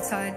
outside.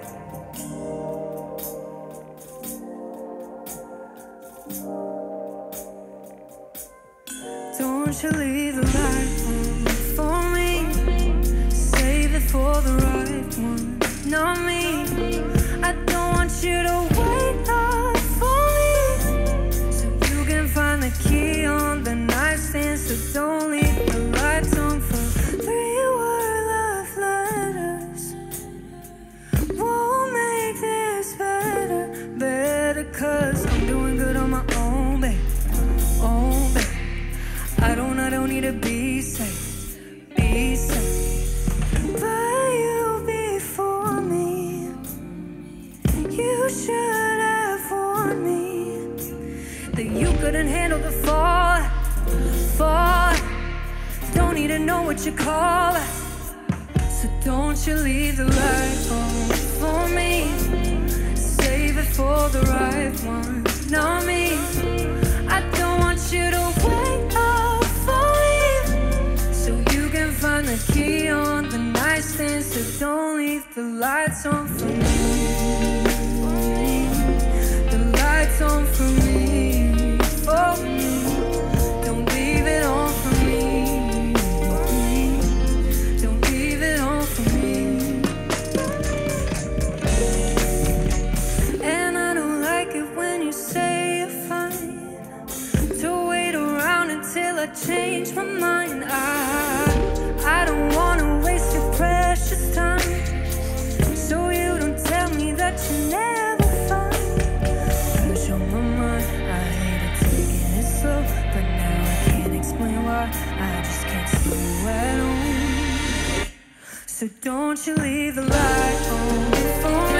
Don't you leave the light on for me. Save it for the right one, not me. I don't want you to wait up for me, so you can find the key on the nightstand. So don't leave the lights on for 3-word love letters. Won't make this better, better, 'cause I'm doing good on my own, babe. Oh, babe. I don't need to be safe, be safe. But you before me, you should have warned me that you couldn't handle the fall, fall. Don't need to know what you call it, so don't you leave the light on for me. Save it for the right one, not me. I don't want you to wake up for me, so you can find the key on the nightstand. So don't leave the lights on for me, the lights on for me, for me. Don't leave it on for me, don't leave it on for me. And I don't like it when you say you're fine, to wait around until I change my mind. I don't wanna waste your precious time, so you don't tell me that you're never fine. 'Cause you're my mind, I hated taking it slow, but now I can't explain why. I just can't see you at all. So don't you leave the light on for me.